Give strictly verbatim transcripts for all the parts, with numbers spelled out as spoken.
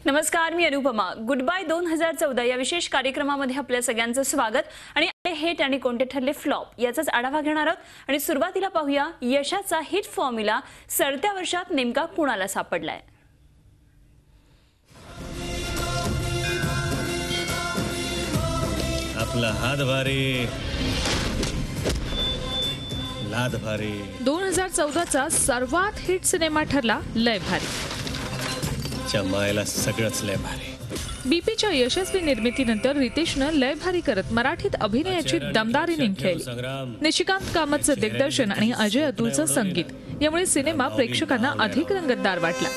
नमस्कार, मी Anupama. Good bye दोन हजार चौदा या विशेष कार्यक्रमामध्ये आपल्या सगळ्यांचं स्वागत. आणि हिट आणि कोणते ठरले फ्लॉप याचाच आढावा घेणार आहोत. आणि सुरुवातीला पाहूया यशाचा हिट फॉर्म्युला सरत्या वर्षात नेमका कुणाला सापडलाय. आपला हात भारी, लाद भारी. दोन हजार चौदाचा सर्वात हिट सिनेमा ठरला लय भारी. चमायला सगळंच लय भारी. बीपीच्या यशस्वी निर्मितीनंतर रितेशनं लय भारी करत मराठीत अभिनयाची दमदार इनिंग खेळली. निशिकांत कामतचं दिग्दर्शन आणि अजय अतुलचं संगीत यामुळे सिनेमा प्रेक्षकांना अधिक रंगतदार वाटला.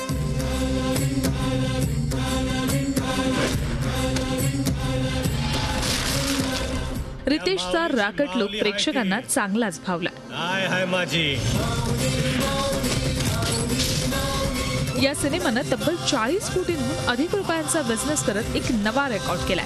रितेशचा राकट लुक प्रेक्षकांना चांगलाच भावला. हाय हाय माझी. या सिनेमानं तब्बल चाळीस कोटींहून अधिक रुपयांचा बिझनेस करत एक नवा रेकॉर्ड केलाय.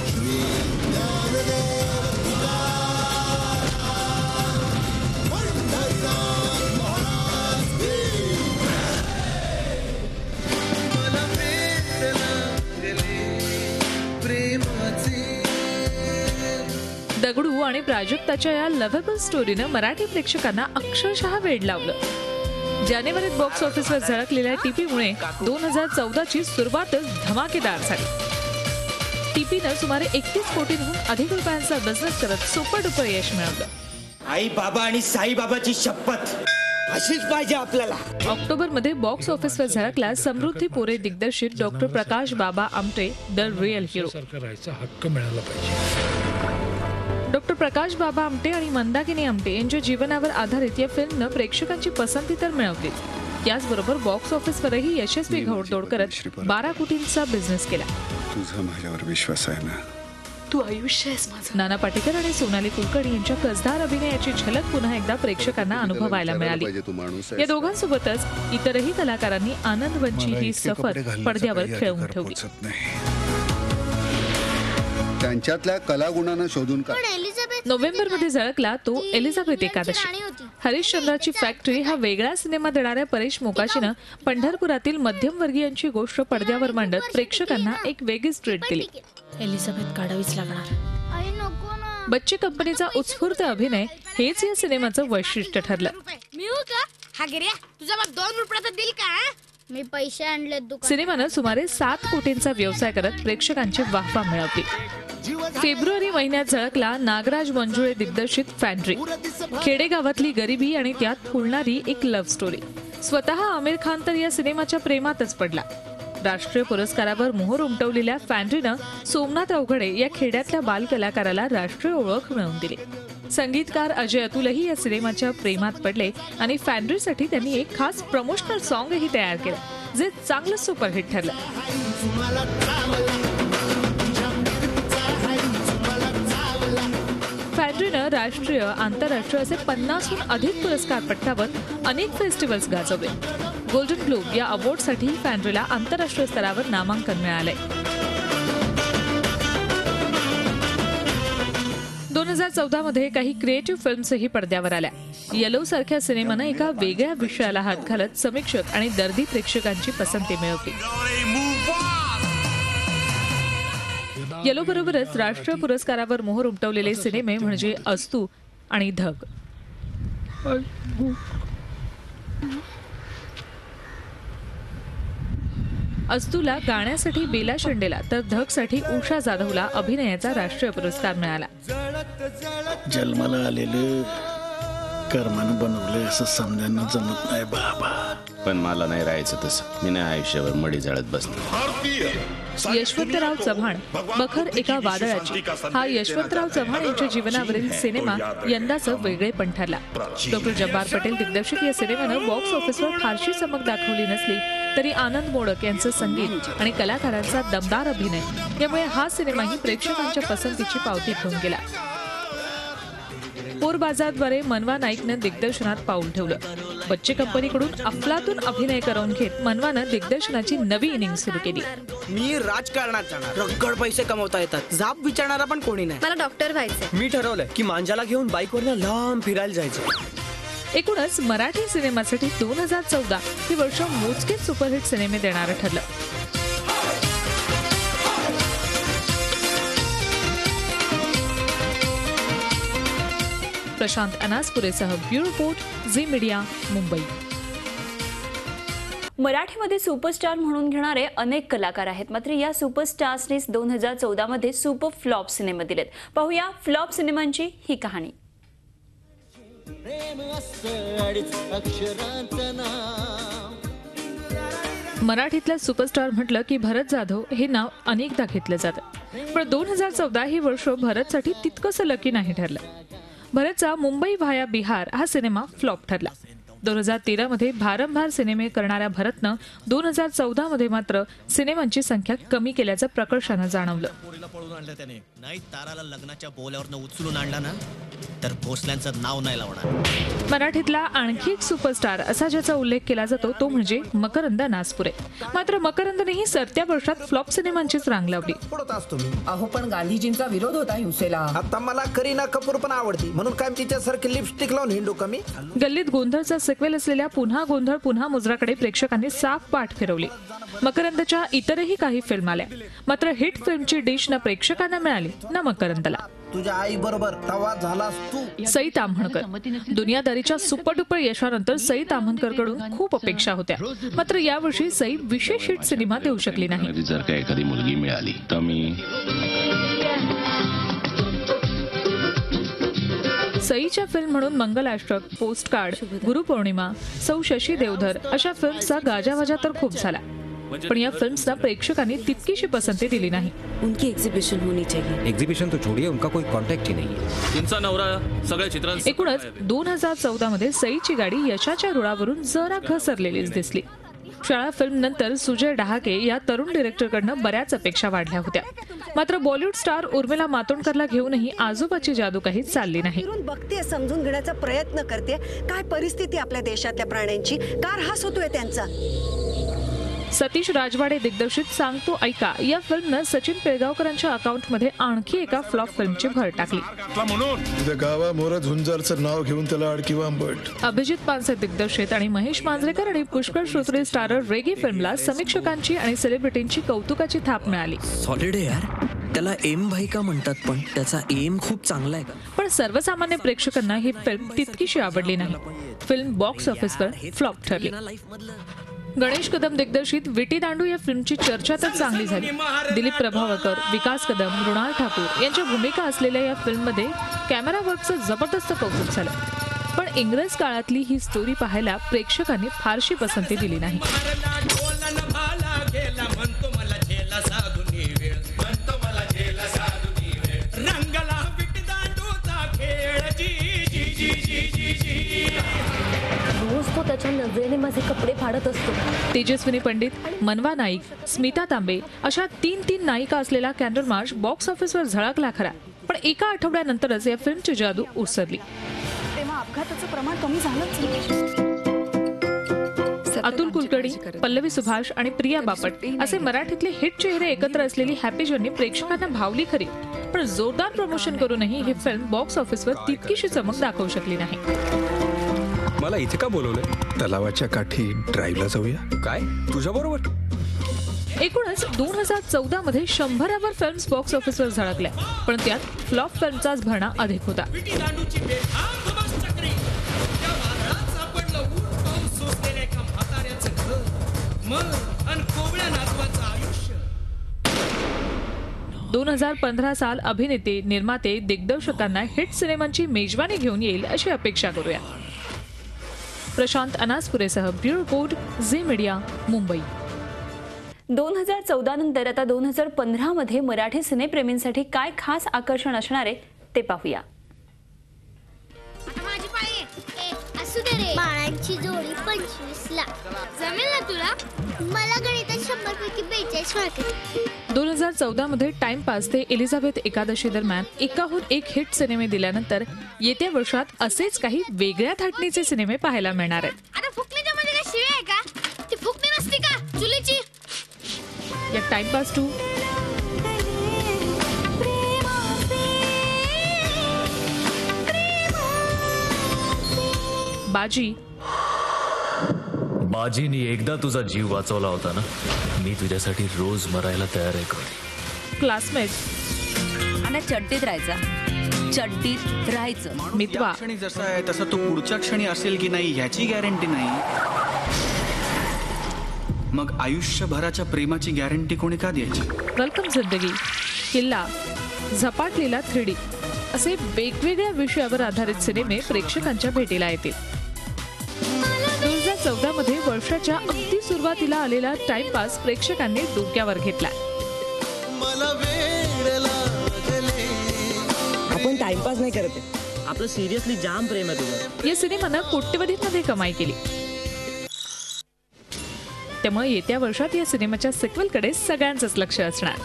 दगडू आणि प्राजक्ताच्या या लव्हेबल स्टोरीनं मराठी प्रेक्षकांना अक्षरशः वेड लावलं. जानेवारीत बॉक्स ऑफिसवर झळकलेल्या टीपीमुळे दोन हजार चौदाची सुरुवातच धमाकेदार झाली. टीपीनं सुमारे एकतीस कोटींहून अधिक रुपयांचा बिझनेस करत सुपर डुपर यश मिळवलं. आई बाबा आणि साई बाबाची शपथ अशीच पाहिजे आपल्याला. ऑक्टोबरमध्ये बॉक्स ऑफिसवर झळकला समृद्धी पोरे दिग्दर्शित doctor Prakash Baba Amte the real hero. हक्क मिळाला पाहिजे. डॉक्टर प्रकाश बाबा आमटे आणि मंदाकिनी आमटे यांच्या जीवनावर आधारित या फिल्मनं प्रेक्षकांची पसंती तर मिळवली, त्याचबरोबर बॉक्स ऑफिसवरही यशस्वी घोडदौड करत बारा कोटींचा बिझनेस केला. तुझा माझ्यावर विश्वास आहे ना. तू आयुष्य आहेस माझं. नाना पाटेकर आणि सोनाली कुलकर्णी यांच्या कसदार अभिनयाची झलक पुन्हा एकदा प्रेक्षकांना अनुभवायला मिळाली. या दोघांसोबतच इतरही कलाकारांनी आनंदवनची ही सफर पडद्यावर खेळवून ठेवली. त्यांच्यातल्या कलागुणांना शोधून काढ. नोव्हेंबर मध्ये झळकला तो एलिझाबेथ एकादशी. हरिश्चंद्राची फॅक्टरी हा वेगळा सिनेमा देणाऱ्या परेश मोकाशीनं पंढरपुरातील मध्यमवर्गीयांची गोष्ट पडद्यावर मांडत प्रेक्षकांना एक वेगळीच ट्रीट दिली. एलिझाबेथ काढावीच लागणार. बच्चे कंपनीचा उत्स्फूर्त अभिनय हेच या सिनेमाचं वैशिष्ट्य ठरलं. मी पैसे आणले. सिनेमानं सुमारे सात कोटींचा व्यवसाय करत प्रेक्षकांची वाहवा मिळवली. फेब्रुवारी महिन्यात झळकला नागराज मंजुळे दिग्दर्शित फॅन्ड्री. खेडेगावातली गरिबी आणि त्यात फुलणारी एक लव्ह स्टोरी. स्वतः आमिर खान तर या सिनेमाच्या प्रेमातच पडला. राष्ट्रीय पुरस्कारावर मोहर उमटवलेल्या फॅन्ड्रीनं सोमनाथ अवघडे या खेड्यातल्या बालकलाकाराला राष्ट्रीय ओळख मिळवून दिली. संगीतकार अजय अतुलही या सिनेमाच्या प्रेमात पडले आणि फॅन्ड्रीसाठी त्यांनी एक खास प्रमोशनल सॉन्गही तयार केलं, जे चांगलं सुपरहिट ठरलं. फॅन्ड्रीनं राष्ट्रीय आंतरराष्ट्रीय असे पन्नासहून अधिक पुरस्कार पटकावत अनेक फेस्टिवल्स गाजवले. गोल्डन ग्लोब या अवॉर्डसाठी फॅन्ड्रीला आंतरराष्ट्रीय स्तरावर नामांकन मिळालंय. दोन हजार चौदा मध्ये काही क्रिएटिव्ह फिल्म्सही पडद्यावर आल्या. येलो सारख्या सिनेमानं एका वेगळ्या विषयाला हात घालत समीक्षक आणि दर्दी प्रेक्षकांची पसंती मिळवली. येलो बरोबरच राष्ट्रीय पुरस्कारावर मोहर उमटवलेले सिनेमे म्हणजे अस्तू आणि धग. अस्तूला गाण्यासाठी बेला शेंडेला तर धगसाठी उषा जाधवला अभिनयाचा राष्ट्रीय पुरस्कार मिळाला. जन्माला आलेलं कर्मानं बनवलंय असं समजायला जमत नाही बाबा. पण मला नाही राहायचं तसं. मी नाही आयुष्यावर मडी जाळत बसलो. यशवंतराव चव्हाण बखर एका वादळाची हा यशवंतराव चव्हाण यांच्या जीवनावरील सिनेमा यंदाचं वेगळेपण ठरला. डॉक्टर जब्बार पटेल दिग्दर्शित या सिनेमानं बॉक्स ऑफिसवर फारशी चमक दाखवली नसली तरी आनंद मोडक यांचं संगीत आणि कलाकारांचा दमदार अभिनय यामुळे हा सिनेमाही प्रेक्षकांच्या पसंतीची पावती घेऊन गेला. पोरबाजारद्वारे मनवा नाईकनं दिग्दर्शनात पाऊल ठेवलं. बच्चे कंपनीकडून अफलातून अभिनय करून घेत मनवानं दिग्दर्शनाची नवी इनिंग सुरू केली. मी राजकारणात जाणार. रक्कड पैसे कमवता येतात. जाब विचारणारा पण कोणी नाही. मला डॉक्टर व्हायचंय. मी ठरवलंय की मांजाला घेऊन बाईकवरनं लांब फिरायला जायचं. एकूणच मराठी सिनेमासाठी दोन हजार चौदा हे वर्ष मोजकेच सुपरहिट सिनेमे देणारं ठरलं. प्रशांत अनासपुरेसह bureau report Zee Media Mumbai. मराठीमध्ये सुपरस्टार म्हणून घेणारे अनेक कलाकार आहेत, मात्र या सुपरस्टार्सने दोन हजार चौदा मध्ये सुपर फ्लॉप सिनेमे दिलेत. पाहूया फ्लॉप सिनेमांची ही कहाणी. मराठीतला सुपरस्टार म्हटलं की भरत जाधव हे नाव अनेकदा घेतलं जातं, पण दोन हजार चौदा ही वर्ष भरतसाठी तितकंसं लकी नाही ठरलं. भरतचा मुंबई व्हाया बिहार हा सिनेमा फ्लॉप ठरला. दोन हजार तेरा मध्ये भारंभार सिनेमे करणाऱ्या भरतनं दोन हजार चौदा मध्ये मात्र सिनेमांची संख्या कमी केल्याचं प्रकर्षानं जाणवलं. पळून आणलं त्याने. नाही ताराला लग्नाच्या बोल्यावरनं उचलून आणला ना तर भोसल्यांचं नाव नाही लावणार. मराठीतला आणखी एक सुपरस्टार असा ज्याचा उल्लेख केला जातो तो म्हणजे मकरंद नासपुरे. मात्र मकरंदनेही सरत्या वर्षात फ्लॉप सिनेमांचीच रांग लावली. अहो पण गांधीजींचा विरोध होता हिंसेला. आता मला करीना कपूर पण आवडती म्हणून काय तिच्यासारखी लिपस्टिक लावून हिंडू कमी. गल्लीत गोंधळचा सिक्वेल असलेल्या पुन्हा गोंधळ पुन्हा मुजराकडे प्रेक्षकांनी साफ पाठ फिरवली. मकरंदच्या इतरही काही फिल्म आल्या, मात्र हिट फिल्मची डिश ना प्रेक्षकांना मिळाली ना मकरंदला. तुझ्या आई बरोबर तवा झालास तू. सई ताम्हणकर. दुनियादारीच्या सुपरडुपर यशानंतर सई ताम्हणकरकडून खूप अपेक्षा होत्या, मात्र यावर्षी सई विशेष हिट सिनेमा देऊ शकली नाही. जर का एखादी मुलगी मिळाली तर मी सईच्या फिल्म म्हणून मंगलाष्टक, पोस्टकार्ड, गुरुपौर्णिमा, सौ शशी देवधर अशा फिल्म्सचा गाजावाजा तर खूप झाला, पण या फिल्म्सना प्रेक्षकांनी तितकीशी पसंती दिली नाही. उनकी एग्जिबिशन होनी चाहिए. एग्जिबिशन तो छोड़िए, उनका कोई कॉन्टॅक्ट ही नहीं. तुमचा नवरा सगळ्या चित्रांत. एकूणच दोन हजार चौदा मध्ये सईची गाडी यशाच्या रुळावरून जरा घसरलेलीच दिसली. शाळा फिल्म नंतर सुजय डहाके या तरुण डिरेक्टरकडनं बऱ्याच अपेक्षा वाढल्या होत्या, मात्र बॉलिवूड स्टार उर्मिला मातोंडकरला घेऊनही आजोबाची जादू काही चालली नाही. बघते, समजून घेण्याचा प्रयत्न करते काय परिस्थिती आपल्या देशातल्या प्राण्यांची, कार हास होतोय त्यांचा. सतीश राजवाडे दिग्दर्शित सांगतो ऐका या फिल्मनं सचिन पिळगावकरांच्या अकाउंटमध्ये आणखी एका फ्लॉप फिल्मची भर टाकली. गावामोर झुंजारचं नाव घेऊन त्याला अडकी आंबट. अभिजित पानसे दिग्दर्शित आणि महेश मांजरेकर आणि पुष्कर श्रोत्रे स्टारर रेगी फिल्मला समीक्षकांची आणि सेलिब्रिटींची कौतुकाची थाप मिळाली. सॉलिड आहे यार. त्याला एम भाई का म्हणतात, पण त्याचा एम खूप चांगला आहे का. पण सर्वसामान्य प्रेक्षकांना ही फिल्म तितकीशी आवडली नाही. फिल्म बॉक्स ऑफिसवर फ्लॉप ठरली. गणेश कदम दिग्दर्शित विटी दांडू या फिल्मची चर्चा तर चांगली झाली. दिलीप प्रभावळकर, विकास कदम, मृणाल ठाकूर यांच्या भूमिका असलेल्या या फिल्ममध्ये कॅमेरा वर्कचं जबरदस्त कौतुक झालं, पण इंग्रज काळातली ही स्टोरी पाहायला प्रेक्षकांनी फारशी पसंती दिली नाही. त्याच्या नजरेने माझे कपडे फाडत असतो. तेजस्विनी पंडित, मनवा नाईक, स्मिता तांबे अशा तीन तीन नायिका असलेला कॅन्डल मार्च बॉक्स ऑफिसवर झळकला खरा, पण एका आठवड्यानंतरच या फिल्मची जादू ओसरली. तेव्हा अपघाताचं प्रमाण कमी झालंच. अतुल कुलकर्णी, पल्लवी सुभाष आणि प्रिया बापट असे मराठीतले हिट चेहरे एकत्र असलेली हॅपी जर्नी प्रेक्षकांना भावली खरी, पण जोरदार प्रमोशन करूनही ही फिल्म बॉक्स ऑफिसवर तितकीशी चमक दाखवू शकली नाही. मला इथे का बोलवलंय? तलावाच्या काठी ड्राईव्हला जाऊया. काय तुझ्या बरोबर? एकूणच दोन हजार चौदा मध्ये शंभरावर फिल्म्स बॉक्स ऑफिसवर झळकल्या, पण त्यात फ्लॉप फिल्मचाच भरणा अधिक होता. दोन हजार पंधरा साल अभिनेते, निर्माते, दिग्दर्शकांना हिट सिनेमांची मेजवानी घेऊन येईल अशी अपेक्षा करूया. प्रशांत अनासपुरेसह bureau report Zee Media Mumbai. दोन हजार चौदा नंतर आता दोन हजार पंधरा मध्ये मराठी सिनेप्रेमींसाठी काय खास आकर्षण असणार आहे ते पाहूया. माझी पाळी आहे. ए, असू दे रे. बाळांची जोडी पंचवीस ला जमेल ना तुला? मला गणितात शंभर पैकी बेचाळीस मार्क. दोन हजार चौदा मध्ये टाइमपास ते एलिझाबेथ एकादशी दरम्यान एकाहून एक हिट सिनेमे दिल्यानंतर येत्या वर्षात असेच काही वेगळ्या थाटणीचे सिनेमे पाहायला मिळणार आहेत. आता फुकणीच्या मध्ये काय शिवी आहे का? ती फुकणी नसती का चुलीची? या टाइमपास टू बाजी. बाजीनी एकदा तुझा जीव वाचवला होता ना, मी तुझ्यासाठी रोज मरायला तयार आहे. क्लासमेट. आणि चड्डीत राहायचा. चड्डीत राहायचं. मितवा क्षणी जसा आहे तसा तो पुढच्या क्षणी असेल की नाही ह्याची गॅरंटी नाही. मग आयुष्यभराच्या प्रेमाची गॅरंटी कोणी का द्यायची? वेलकम जिंदगी, किल्ला, झपाटलेला थ्री डी असे वेगवेगळ्या विषयावर आधारित सिनेमे प्रेक्षकांच्या भेटीला येतील. दोन हजार चौदा मध्ये वर्षाच्या अगदी सुरुवातीला आलेला टाइमपास प्रेक्षकांनी डोक्यावर घेतला. आपण टाइमपास नाही करत आहे, आपलं सिरियसली जाम प्रेम आहे तुझं. या सिनेमानं कोट्यवधीमध्ये कमाई केली. त्यामुळे येत्या वर्षात या सिनेमाच्या सिक्वेलकडे सगळ्यांचंच लक्ष असणार.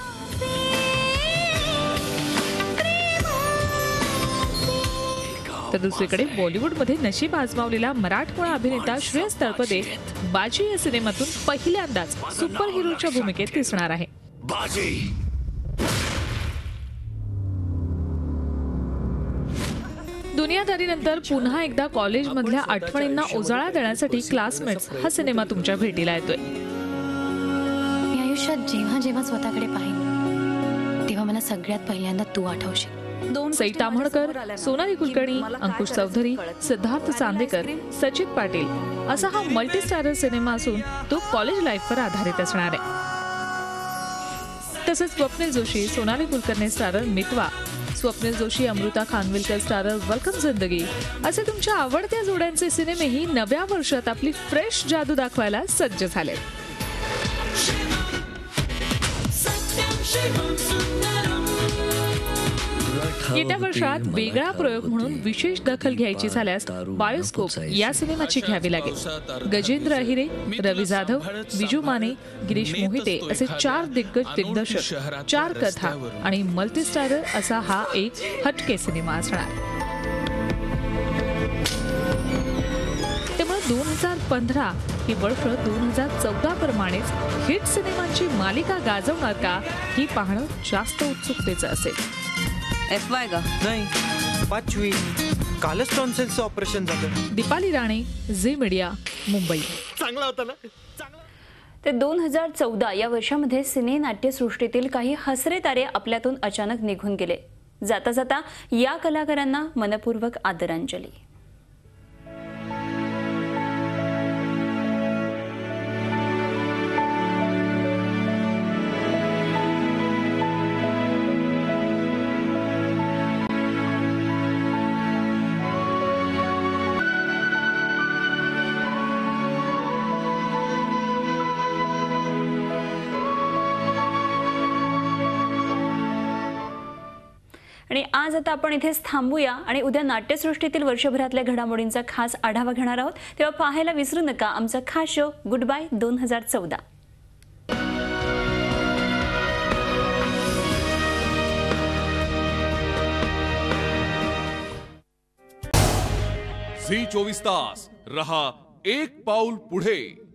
तर दुसरीकडे बॉलिवूडमध्ये नशीब आजमावलेला मराठमोळा अभिनेता श्रेयस तळपदे बाजी या सिनेमातून पहिल्यांदाच सुपर हिरोच्या भूमिकेत दिसणार आहे. दुनियादारीनंतर पुन्हा एकदा कॉलेजमधल्या आठवणींना उजाळा देण्यासाठी क्लासमेट्स हा सिनेमा तुमच्या भेटीला येतोय. मी आयुष्यात जेव्हा जेव्हा स्वतःकडे पाहिन तेव्हा मला सगळ्यात पहिल्यांदा तू आठवशील. सई ताम्हणकर, सोनाली कुलकर्णी, अंकुश चौधरी, सिद्धार्थ चांदेकर, सचित पाटील असा हा मल्टीस्टारर सिनेमा असून तो कॉलेज लाईफवर आधारित असणार आहे. तसंच Swapnil Joshi, Sonali Kulkarni starrer Mitwa, Swapnil Joshi, Amruta Khanvilkar starrer Welcome Zindagi असे तुमच्या आवडत्या जोड्यांचे सिनेमेही नव्या वर्षात आपली फ्रेश जादू दाखवायला सज्ज झाले. येत्या वर्षात वेगळा प्रयोग म्हणून विशेष दखल घ्यायची झाल्यास बायोस्कोप या सिनेमाची घ्यावी लागेल. गजेंद्र अहिरे, रवी जाधव, विजू माने, गिरीश मोहिते असे चार दिग्गज दिग्दर्शक, चार कथा आणि मल्टीस्टारर असा हा एक हटके सिनेमा असणार. त्यामुळे दोन हजार पंधरा ही वर्ष दोन हजार चौदा प्रमाणेच हिट सिनेमांची मालिका गाजवणार का ही पाहणं जास्त उत्सुकतेचं असेल. एफ वाय का नाही पाचवी, कालच टॉन्सिलचं ऑपरेशन झालं. दीपाली राणे, झी मीडिया, मुंबई. चांगला होता ना. ते दोन हजार चौदा या वर्षामध्ये सिने नाट्यसृष्टीतील काही हसरे तारे आपल्यातून अचानक निघून गेले. जाता जाता या कलाकारांना मनपूर्वक आदरांजली. आणि आज आता आपण इथेच थांबूया आणि उद्या नाट्यसृष्टीतील वर्षभरातल्या घडामोडींचा खास आढावा घेणार आहोत. तेव्हा पाहायला विसरू नका आमचा खास शो गुड बाय दोन हजार चौदा. झी चोवीस तास रहा एक पाऊल पुढे.